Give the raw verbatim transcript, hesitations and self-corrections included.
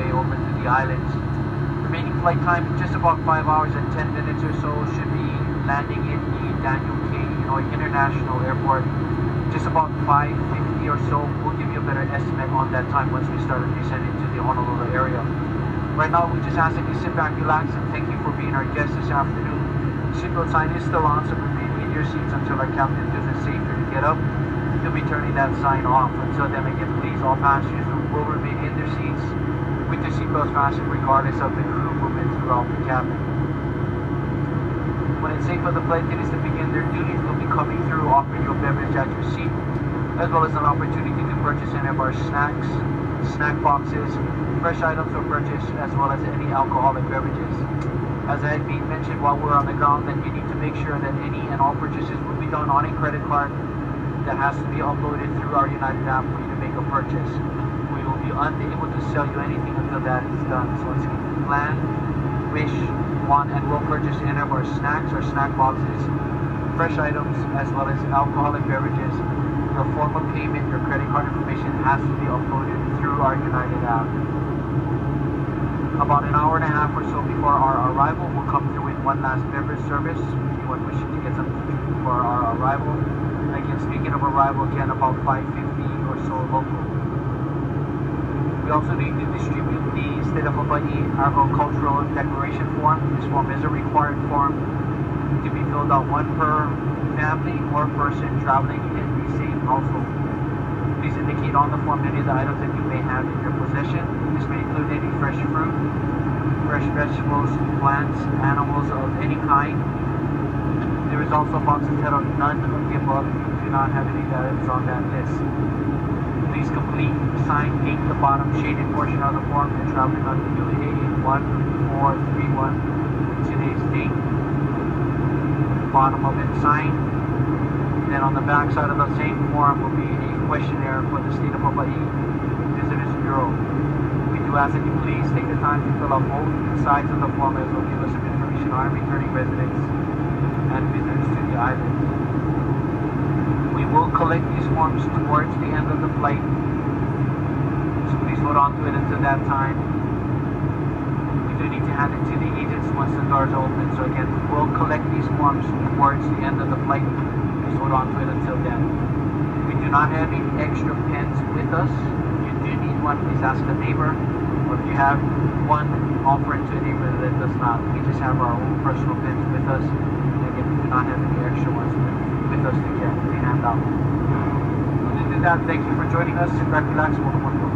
way over to the islands. Remaining flight time just about five hours and ten minutes or so. Should be landing in the Daniel K. Inouye International Airport just about five fifty or so. We'll give you a better estimate on that time once we start descending to the Honolulu area. Right now, we just ask that you sit back, relax, and thank you for being our guest this afternoon. The seatbelt sign is still on, so remain in your seats until our captain feels it safe for you to get up. He'll be turning that sign off. Until then, again, please, all passengers will remain in their seats with their seatbelts fastened regardless of the crew movement throughout the cabin. When it's safe for the flight attendants to begin their duties, we'll be coming through offering you a beverage at your seat, as well as an opportunity to purchase any of our snacks, snack boxes, fresh items for purchase, as well as any alcoholic beverages. As I had been mentioned while we're on the ground, that you need to make sure that any and all purchases will be done on a credit card that has to be uploaded through our United app for you to make a purchase. We will be unable to sell you anything until that is done. So once you plan, wish, want, and will purchase any of our snacks or snack boxes, fresh items, as well as alcoholic beverages, your form of payment, your credit card information has to be uploaded through our United app. About an hour and a half or so before our arrival, we'll come through with one last beverage service. Anyone wishing to get something to drink for our arrival. Again, speaking of arrival, again, about five fifty or so local. We also need to distribute the State of Hawaii Agricultural Declaration form. This form is a required form to be filled out, one per family or person traveling in the same household. Please indicate on the form any of the items that you may have in your possession. This may include any fresh fruit, fresh vegetables, plants, animals of any kind. There is also a box entitled None of the Above if you do not have any items on that list. Please complete, sign, date the bottom shaded portion of the form and traveling on U A one four three one with today's date. Bottom of it, sign. Then on the back side of the same form will be a questionnaire for the State of Hawaii Visitors Bureau. We do ask that you please take the time to fill out both sides of the form, as will give us some information on returning residents and visitors to the island. We will collect these forms towards the end of the flight, so please hold on to it until that time. We do need to hand it to the agents once the doors are open, so again, we will collect these forms towards the end of the flight. Please hold on to it until then. We do not have any extra pens with us. If you do need one, please ask a neighbor, or if you have one, offer it to a neighbor that does not. We just have our own personal pens with us. Again, we do not have any extra ones with, with us to get to hand out. Other than that, thank you for joining us. Sit back, relax, welcome on board.